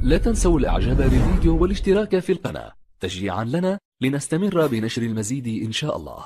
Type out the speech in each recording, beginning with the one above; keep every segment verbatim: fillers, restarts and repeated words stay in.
لا تنسوا الاعجاب بالفيديو والاشتراك في القناة تشجيعا لنا لنستمر بنشر المزيد إن شاء الله.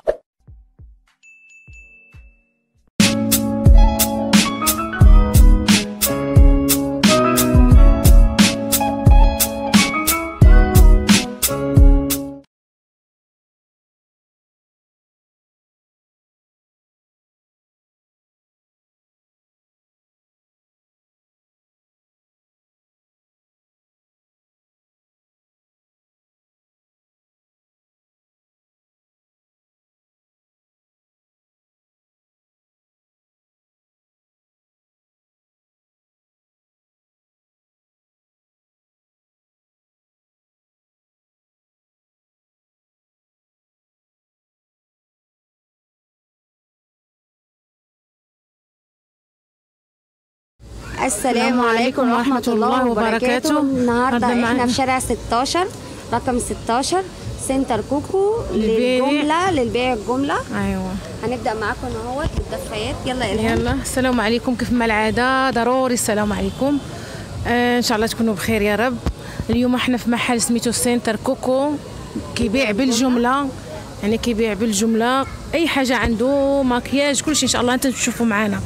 السلام عليكم ورحمة الله وبركاته. النهارده احنا في شارع ستاشر رقم ستاشر سنتر كوكو للجملة للبيع الجملة. ايوه هنبدأ معاكم اهوت بالدفايات. يلا إلهام. يلا السلام عليكم. كيف ما العادة ضروري السلام عليكم. آه ان شاء الله تكونوا بخير يا رب. اليوم احنا في محل سميتو سنتر كوكو، كيبيع بالجملة، يعني كيبيع بالجملة اي حاجة عنده، مكياج، كل شيء ان شاء الله انتم تشوفوا معانا.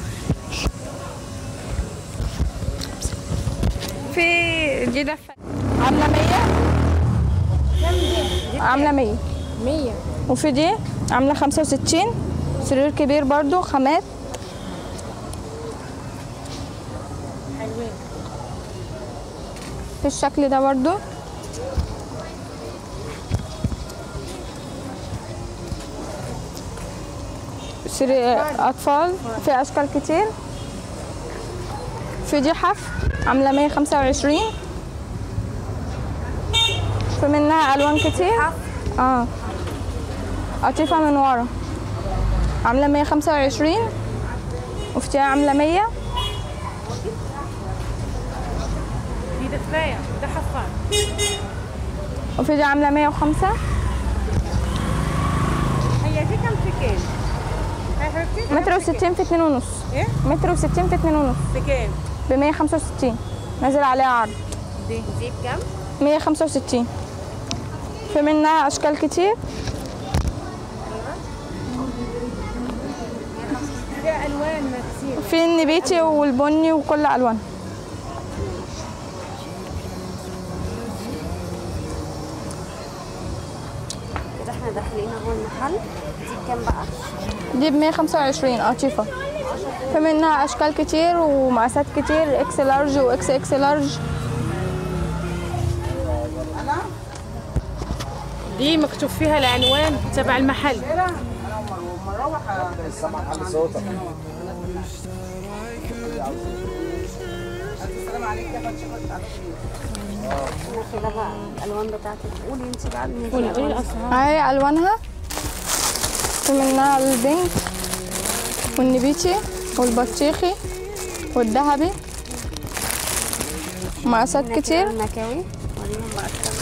في دي دفة عاملة مية، عاملة مية مية، وفي دي عاملة خمسة وستين، سرير كبير برضو، خامات حلوين في الشكل ده برضو. سرير أطفال في أشكال كتير. في دي حف عاملة مية خمسة وعشرين، في منها ألوان كتير. اه قطيفة من ورا عاملة مية خمسة وعشرين، وفي دي عاملة مية. دي دفاية، ده حفار. وفي دي عاملة مية وخمسة. هي دي كم في كام؟ متر وستين في اتنين ونص. ايه؟ متر وستين في اتنين ونص. بكام؟ بمية خمسة وستين، نازل عليها عرض. دي دي بكام؟ مية خمسة وستين. في منها أشكال كتير. فيها ألوان كتير. في النبيتي والبني وكل ألوان. كده احنا داخلين اهو المحل. دي بكام بقى؟ دي بمية خمسة وعشرين قطيفة. في منها أشكال كتير ومقاسات كتير، إكس لارج وإكس إكس لارج. دي مكتوب فيها العنوان تبع المحل. كده بقى الألوان بتاعتك. قولي انت بقى. قولي قولي الأسعار. هاي ألوانها. في منها البينك والنبيتي والبطيخي والذهبي، مقاسات كتير. المكاوي وريهم بقى كده.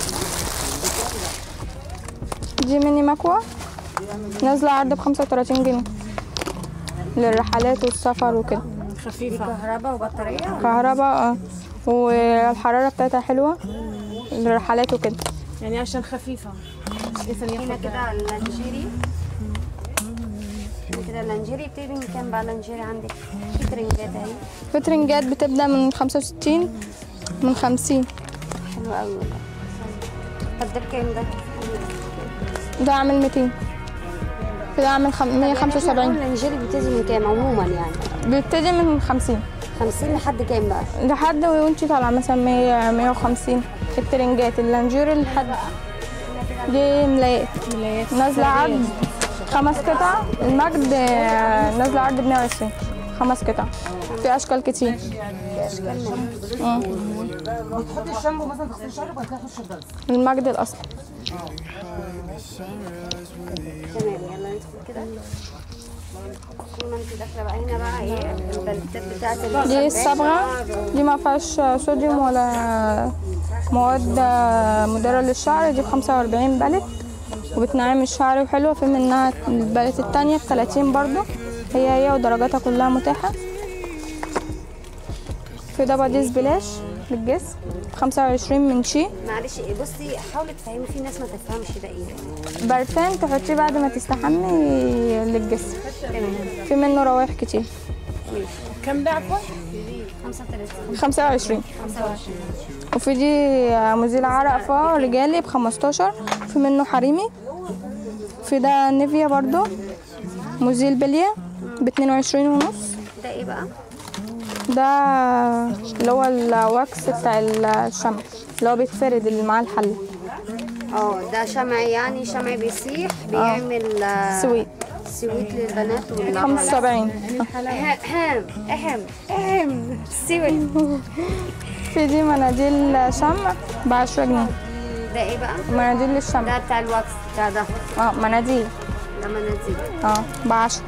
دي ميني مكوى نازلة عرض بخمسة وتلاتين جنيه للرحلات والسفر وكده. خفيفة. كهرباء وبطارية. كهرباء اه، والحرارة بتاعتها حلوة للرحلات وكده. يعني عشان خفيفة. هنا كده اللانجيري. هنا كده اللانجيري بتبقى من كام بقى اللانجيري عندك؟ في ترنجات اهي. في ترنجات بتبدأ من خمسة وستين، من خمسين. حلو قوي والله. طب ده بكام ده؟ ده عامل ميتين. كده عامل خم... مية خمسة وسبعين. اللانجيري بتبتدي من كام عموما يعني؟ بيبتدي من خمسين. خمسين لحد كام بقى؟ لحد وانتي طالعة مثلا مية مية وخمسين. الترنجات اللانجيري لحد دي ملايات. ملايات نازلة عرض خمس قطع. المجد نازلة عرض بمية وعشرين، خمس قطع. في أشكال كتير. في اشكال بتحطي الشامبو مثلا تغسلي شعرك وبعد كده تخشي الجلسه. المجد الأصلي. تمام. يلا ندخل كده. طول ما انت داخله بقى هنا بقى ايه البلتات بتاعت دي الصبغة. دي ما فيهاش صوديوم ولا مواد مضرة للشعر. دي بخمسة وأربعين بلت وبتنعم الشعر وحلوة. في منها البلت التانية بتلاتين برضو، هي هي ودرجاتها كلها متاحة. في ده بادي سبلاش للجسم خمسة وعشرين من شي. معلش بصي حاولي تفهمي، في ناس ما تفهمش ده ايه. برفان تحطيه بعد ما تستحمي للجسم. في منه روايح كتير. كم ده عفوا؟ خمسة وثلاثين خمسة وعشرين. خمسة وعشرين. وفي دي مزيل عرق فا رجالي بخمستاشر. في منه حريمي. في ده نيفيا برضو مزيل بلية باتنين وعشرين ونص. ده ايه بقى؟ ده اللي هو الواكس بتاع الشمع اللي هو بيتفرد اللي معاه الحل. اه ده شمع، يعني شمع بيسيح بيعمل آه. سويت سويت للبنات وال خمسة وسبعين. اهم اهم اهم سويت. في دي مناديل شمع بعشرة جنيه. ده ايه بقى؟ مناديل للشمع. ده بتاع الواكس بتاع ده. اه مناديل. ده مناديل. اه بعشرة.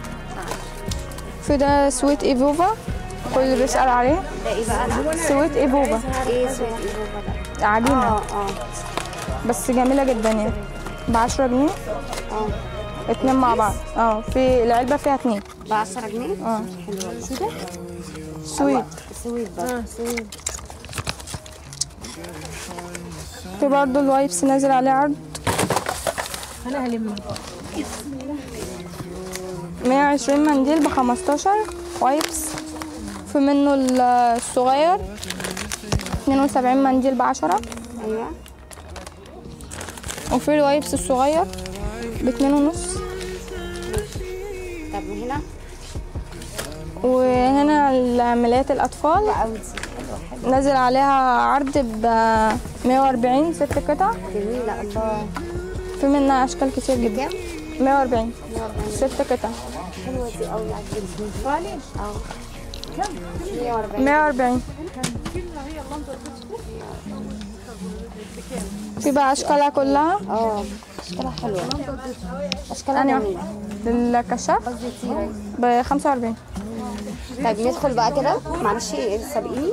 في ده سويت ايفوفا كل اللي بيسأل عليه. ده ايه بقى ده؟ سويت ايفوفا. ايه سويت ايفوفا ده؟ عجينة اه اه بس جميلة جدا يعني بعشرة جنيه. اه اتنين مع بعض. اه في العلبة فيها اتنين بعشرة جنيه. اه حلو والله. سويت. سويت بقى. سويت. في برضه الوايبس نازل عليه عرض انا هلم. مية وعشرين منديل بخمستاشر وايبس. في منه الصغير اتنين وسبعين منديل بعشرة. ايوه. وفي الوايبس الصغير باتنين ونص. طب هنا وهنا الملايات الأطفال نازل عليها عرض ب مية وأربعين ست قطع. جميلة الله. في منها أشكال كتير جدا. كام؟ مية وأربعين ست قطع. حلوة دي قوي عجبتني. فعلا؟ اه. كم؟ مية وأربعين. مية وأربعين. في بقى أشكالها كلها. اه اشكالها حلوة. اشكالها أنا جميلة. للكشاف ب خمسة وأربعين. طيب ندخل بقى كده، معلش سابقيني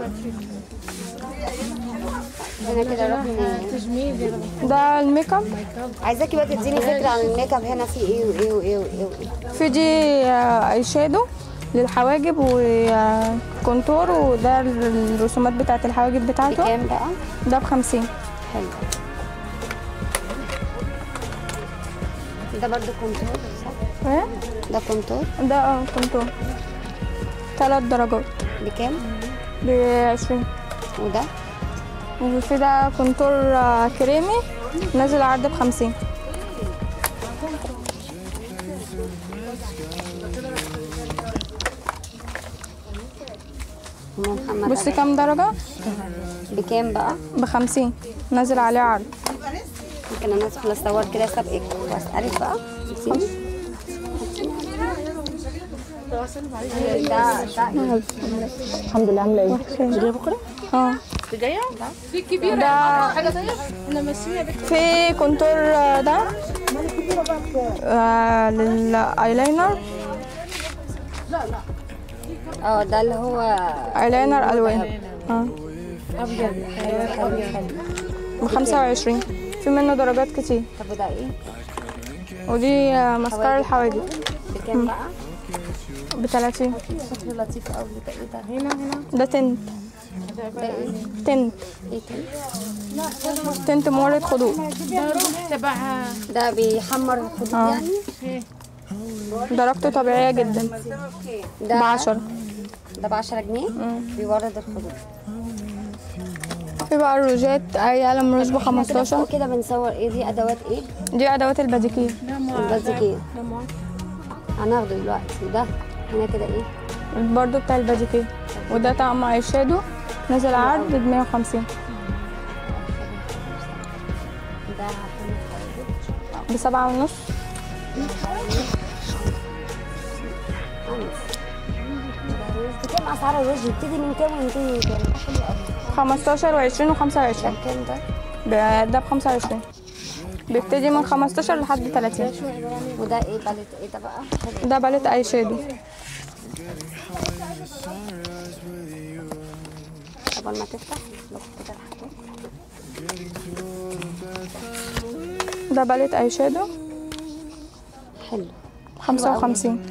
هنا كده. رحنا ده الميك اب. عايزاكي بقى تديني فكرة عن الميك اب. هنا في ايه وايه وايه وايه وايه؟ في دي اي شادو للحواجب وكونتور، وده الرسومات بتاعة الحواجب بتاعته. بكام بقى؟ ده بخمسين. حلو. ده برضو كونتور صح؟ ايه؟ ده كونتور. ده اه كونتور ثلاث درجات بكام؟ بعشرين. وده؟ وفي ده كونتور آه، كريمي نازل عرض بخمسين. أم محمد بصي كام درجة؟ بكام بقى؟ بخمسين نازل عليه عرض. ممكن انا ادخل اصور كده سابقك واسالك بقى؟ تديني؟ ده ده الحمد لله. عامله ايه؟ جايه بكره؟ اه جايه؟ في كبيره ده حاجه طيب؟ انا ماشيه بك. في كونتور آه، ده آه للايلاينر. اه ده اللي هو ايلاينر الوان. اه ابيض. حلو حلو. بخمسة وعشرين. في منه درجات كتير. طب وده ايه؟ ودي آه، ماسكارا الحواجب بكام بقى؟ بتلاتين. شكله لطيف قوي. ده ايه ده؟ هنا هنا ده تنت. ده ايه؟ تنت ايه تاني؟ تنت مورد خدود. تبع ده بيحمر الخدود اه. يعني؟ درجته طبيعية جدا. ده بعشرة. ده بعشرة جنيه بيورد الخدود. في بقى الروجات اي قلم روج كده بخمستاشر. فوق كده بنصور ايه؟ دي ادوات ايه؟ دي ادوات الباديكير. البازيكيه هناخده دلوقتي. ده هنا كده ايه؟ برضو بتاع الباديكير. وده طقم اي شادو نازل عرض ب مية وخمسين. ده بسبعة ونص. بكام اسعار الرز؟ بتبتدي من كام وينتهي من كام؟ حلو قوي. خمستاشر وعشرين وخمسة ده وعشرين. كام ده؟ ب- ده بخمسة وعشرين. بيبتدي من خمستاشر لحد تلاتين. وده ايه باليت ايه ده بقى؟ حلو. ده باليت اي شادو. قبل ما تفتح لو كده الحاجات. ده باليت اي شادو حلو. خمسة وخمسين.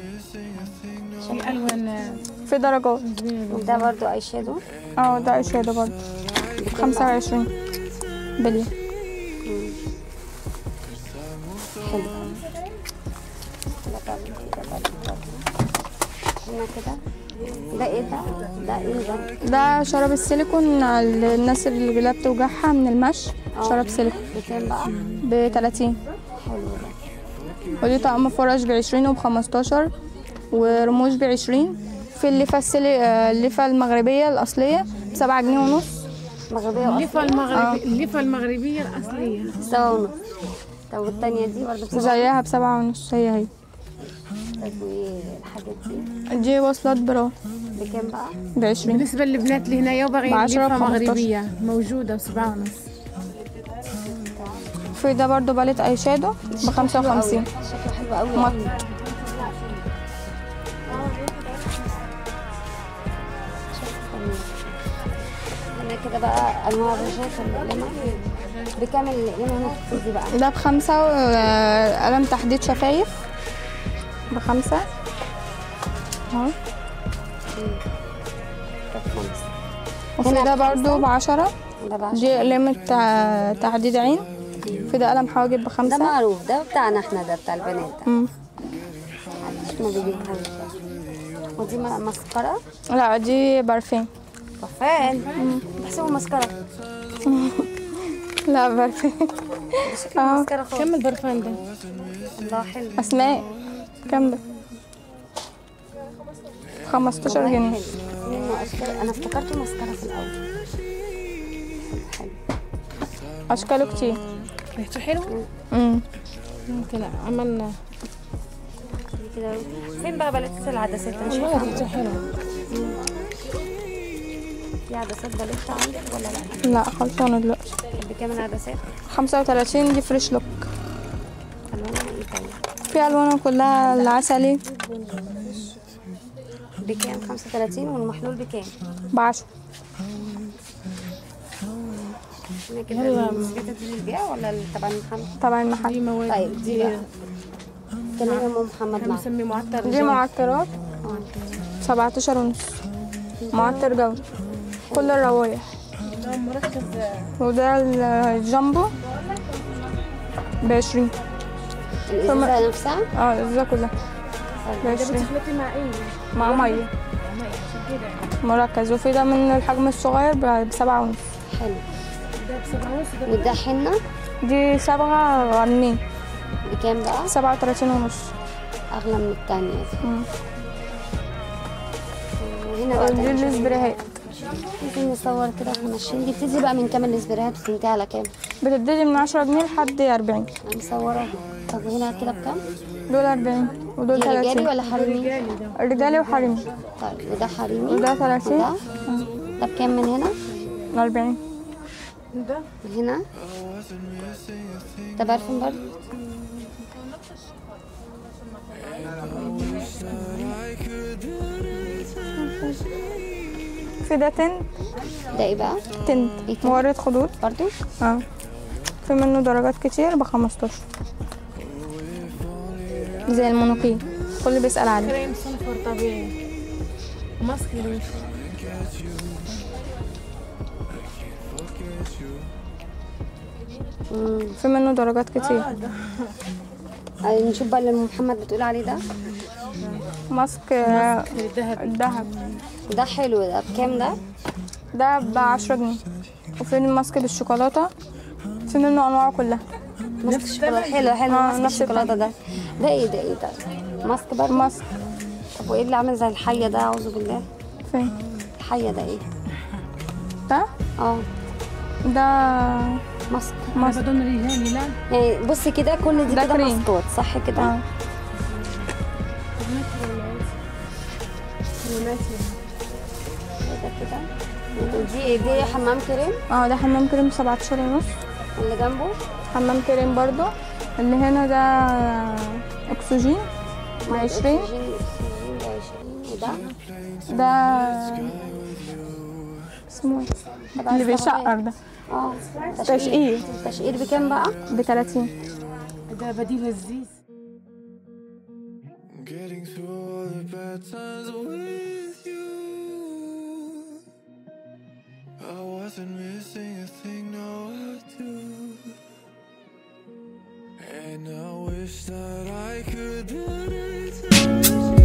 الالوان في درجات. وده برضو اي شادو. اه ده اي شادو برضو. خمسة وعشرين بلي. حلو. هنا كده ده ايه ده؟ ده ايه ده؟ ده شراب السيليكون الناس اللي رجلها بتوجعها من المشي. شراب سيليكون بكام بقى؟ ب ثلاثين. حلو ده. ودي طقم فرش ب عشرين وب خمستاشر ورموش ب عشرين. في الليفه السلي... الليفه المغربيه الاصليه ب سبعة جنيه ونص. مغربيه الليفه واصليه المغربيه الليفه المغربيه الاصليه سبعة ونص. طب والتانية دي برضه بسبعة زيها ب سبعة ونص هي هي. طب والحاجات دي دي وصلات برا بكام بقى؟ ب عشرين. بالنسبه للبنات اللي هنايا وباغيين بعشرة ليفه وخمستاشر. مغربيه موجوده بسبعة ونص. في ده برضو باليت اي شادو ب خمسة وخمسين. شكله حلو قوي. مط. هنا كده بقى انواع الرشاش الاقلمه بكام الاقلمه هنا في الكوزي بقى؟ ده بخمسة وقلم تحديد شفايف بخمسة اهو. طب خمسة. وفي هنا ده بخمسة؟ برضو بعشرة. ده بعشرة. دي قلمة تع- تحديد عين. في ده قلم حواجب ده بخمسة. معروف، ده بتاعنا احنا، ده بتاع البنات ده. مم. محدش ما بيجيبهاش ده. ودي م- مسكرة. لا دي برفان. برفان. بحسبه مسكرة. لا برفان. ده شكله مسكرة خالص. كم البرفان ده؟ الله حلو. اسماء كام ده؟ خمستاشر والله جنيه. حلو. منه اشكال، انا افتكرته مسكرة في الاول. حلو. اشكاله كتير. ريحته حلو. امم ممكن عملنا كده. فين بقى بلاتس العدسات؟ انا والله شايفة ريحته حلو. في عدسات بلاتس عندك ولا لا؟ لا خلصانة دلوقتي. بكام العدسات؟ خمسة وتلاتين. دي فريش لوك. الوانها ايه طيب؟ في الوانها كلها العسلي بكام؟ خمسة وتلاتين. والمحلول بكام؟ بعشرة. هنا كده المسكات دي للبيع ولا تبع المحل؟ تبع المحل. دي مواد طيب دي بقى كلمة ام محمد معاك. بنسمي معطر دي جو. معطرات سبعتاشر ونص. معطر جو كل الروايح. ده مركز. وده الجامبو بعشرين. الازازة نفسها؟ اه الازازة كلها ده بعشرين بتخلطي مع ايه؟ مع مية مركز. وفي ده من الحجم الصغير ب- بسبعة ونص. حلو. ده بسبعة ونص. ده وده حنة دي صبغة غنين بكام بقى؟ سبعة وتلاتين ونص. أغلى من التانية دي. مم. وهنا بقى دي تاني الاسبريهات ممكن نصور كده واحنا ماشيين. دي بتدي بقى من كام الاسبريهات وتنتهي على كام؟ بتبتدي من عشرة جنيه لحد أربعين. أنا مصوراها. طب وهنا كده بكام؟ دول أربعين ودول دي رجالي تلاتين. ولا حريمي؟ رجالي وحريمي. طيب وده حريمي. وده تلاتين. وده ده بكام من هنا؟ أربعين. ده هنا ده برفان برضه. في ده تنت. ده ايه بقى؟ تنت إيه تنت؟ مورد خدود. برضه؟ اه في منه درجات كتير بخمستاشر زي المونوكين كل بيسأل عليه. كريم صنفر طبيعي. ماسك اللي امم في منه درجات كتير. آه، نشوف بقى اللي أم محمد بتقول عليه ده. ماسك آه، الذهب. الذهب ده حلو. ده بكام ده؟ ده بعشرة جنيه. وفي الماسك بالشوكولاتة في منه أنواعه كلها. ماسك الشوكولاته. حلو حلو. آه، ماسك نفس الشوكولاته ده. ده ايه ده ايه ده؟ ماسك برضه؟ ماسك طب وايه اللي عامل زي الحيه ده؟ اعوذ بالله. فين الحيه ده ايه؟ ده اه ده ماسك. ماسك. بدون رجال لا. يعني بصي كده كل دي ده كده كريم. ماسكات صح كده؟ اه كده كده. ودي دي حمام كريم اه ده حمام كريم سبعتاشر ونص. اللي جنبه حمام كريم برضو. اللي هنا ده اكسجين بعشرين. أكسجين- أكسجين بعشرين. وده ده اسمه ايه تبع اللي الصحراء. بيشقر ده اه تشقير تشقير بكام بقى؟ بتلاتين. ده بديل الزيت. Getting through all the bad times with you. I wasn't missing a thing, now I do. And I wish that I could put it down.